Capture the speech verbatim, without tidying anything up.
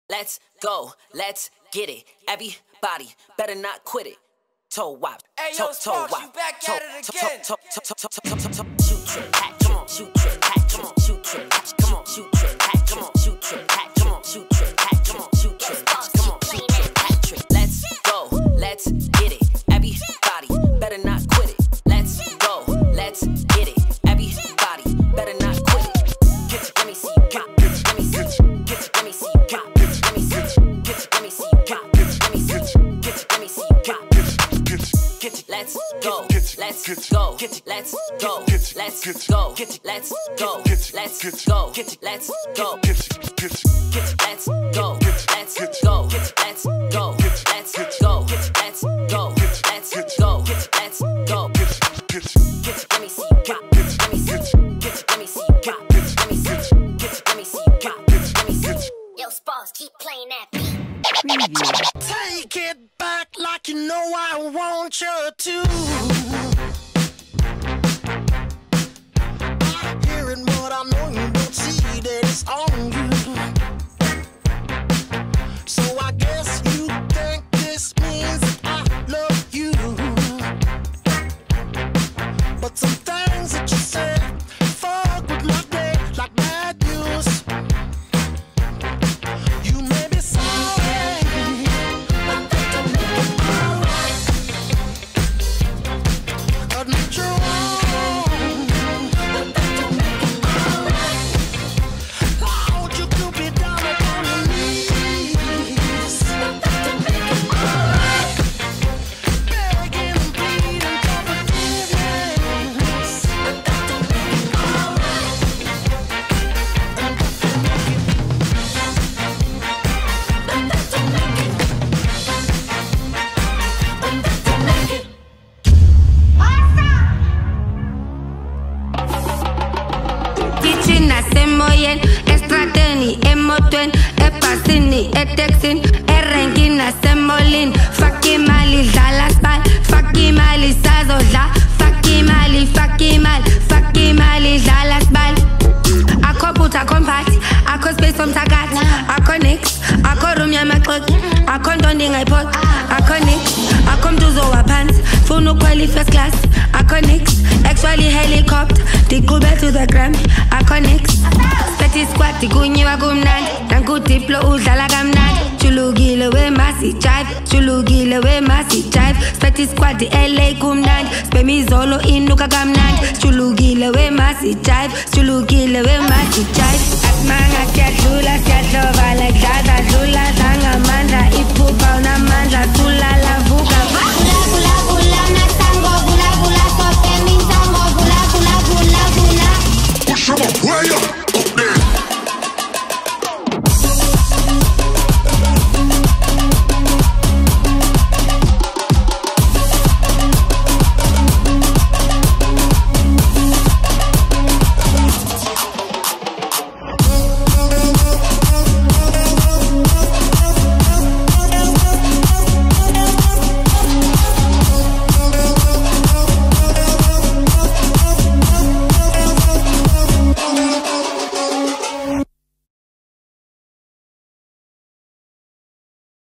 Let's go, let's get it. Everybody better not quit it. Toe wop, toe toe wop, toe toe toe shoot trip, come on, shoot trip, come on, shoot trip, come on, shoot trip, come on, shoot trip, come on, shoot trip, come on, shoot trip, come on, shoot trip. Let's go, let's get it. Everybody better not quit it. Let's go, let's get it. Everybody better not quit it. Get it, let me see you got. Get it, let me see you. Get it, let me see you got. Get it, let me see you. Get it, let me see you got. Get it, let me see you. Get it, let me see you got. Get it, let's go, let's go, get it, let's go, let's go, get it, let's go, let's go, get it, let's go, get it, let's go, let's go, get it, let's go, let's go, get it, let's go, let's go, get it, let's go, get it, let me see you got, get it, let me see you, get it, let me see you got, get it, let me see you, get it, let me see you got, get it, let me see you. Yo, Spars, keep playing that beat. Take it back like you know I want you to. I'm hearing what I know you don't see that it's on you. So I guess you think this means that I love you. But some things that you said fuck with my day like bad news. You may be sorry, but that don't make it alright. Admit you're wrong, but that don't make it alright. Lord, you could be down on your knees, but that don't make it alright. Begging and pleading for forgiveness, but that don't make it alright. And that don't make it, and that don't make it, and that don't make it. Teaching us emoyen, estrateni, emotwen, epasini, etexin, erenkin us emolin, faki mali dala spal, faki mali sazodla, faki mali, faki mali, faki mali dala spal. Ako put a compact, ako space from tagat, ako nix, ako room ya makok, ako ndonding I pot, ako nix, ako mduzo wa pants, funu kweli first class, ako nix, actually helicopter, tikube to the gram, ako nix, speti squat, tikunyi wa kumnandi, nankutiplo udlala kamnandi, chulugile we masi jive, chulugile we masi jive, speti squat, L A kumnandi, spemi zolo inuka kamnandi, chulugile we masi jive, chulugile we masi jive. Asmanga siyadlula, siyadlova like dada dlula, sanga mandla, iphupha unamandla,